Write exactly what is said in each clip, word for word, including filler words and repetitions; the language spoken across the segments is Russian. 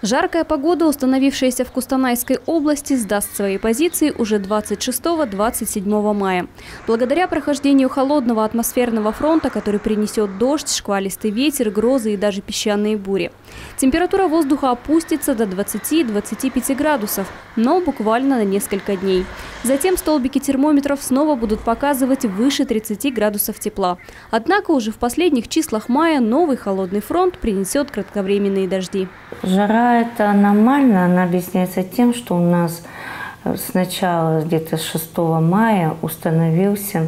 Жаркая погода, установившаяся в Кустанайской области, сдаст свои позиции уже двадцать шестого — двадцать седьмого мая. Благодаря прохождению холодного атмосферного фронта, который принесет дождь, шквалистый ветер, грозы и даже песчаные бури. Температура воздуха опустится до двадцати — двадцати пяти градусов, но буквально на несколько дней. Затем столбики термометров снова будут показывать выше тридцати градусов тепла. Однако уже в последних числах мая новый холодный фронт принесет кратковременные дожди. Жара это аномально, она объясняется тем, что у нас сначала где-то с шестого мая установился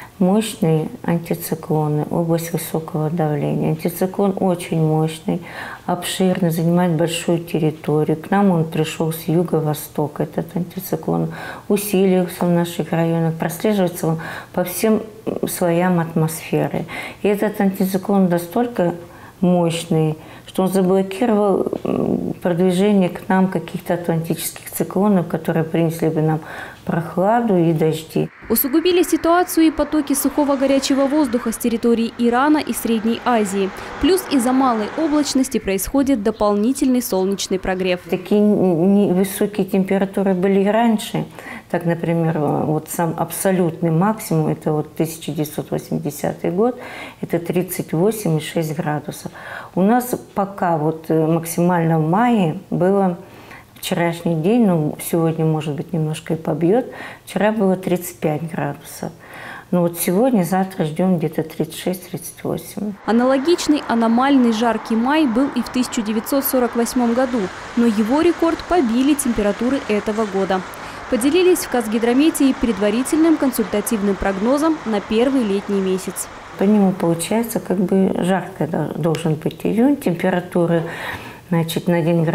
мощный антициклон, область высокого давления. Антициклон очень мощный, обширный, занимает большую территорию. К нам он пришел с юго-востока, этот антициклон усилился в наших районах, прослеживается он по всем слоям атмосферы. И этот антициклон настолько мощный, что он заблокировал продвижение к нам каких-то атлантических циклонов, которые принесли бы нам прохладу и дожди. Усугубили ситуацию и потоки сухого горячего воздуха с территории Ирана и Средней Азии. Плюс из-за малой облачности происходит дополнительный солнечный прогрев. Такие высокие температуры были и раньше. Так, например, вот сам абсолютный максимум, это вот тысяча девятьсот восьмидесятый год, это тридцать восемь и шесть градусов. У нас пока вот максимально в мае было вчерашний день, ну сегодня, может быть, немножко и побьет, вчера было тридцать пять градусов. Но вот сегодня, завтра ждем где-то тридцать шесть — тридцать восемь. Аналогичный аномальный жаркий май был и в тысяча девятьсот сорок восьмом году, но его рекорд побили температуры этого года. Поделились в Казгидромете и предварительным консультативным прогнозом на первый летний месяц. По нему получается, как бы жарко должен быть июнь, температуры, значит, на один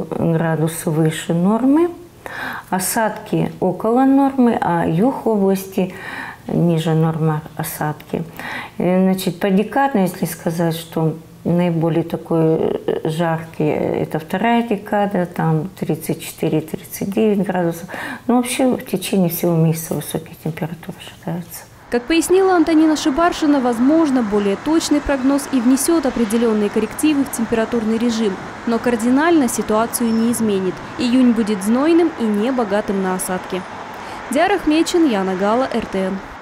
градус выше нормы, осадки около нормы, а юг области ниже нормы осадки. Значит, по декадно, если сказать, что наиболее такой жаркий – это вторая декада, там тридцать четыре — тридцать девять градусов. Но вообще в течение всего месяца высокие температуры ожидаются. Как пояснила Антонина Шибаршина, возможно, более точный прогноз и внесет определенные коррективы в температурный режим, но кардинально ситуацию не изменит. Июнь будет знойным и не богатым на осадки. Диара Хмечин, Яна Гала, эр тэ эн.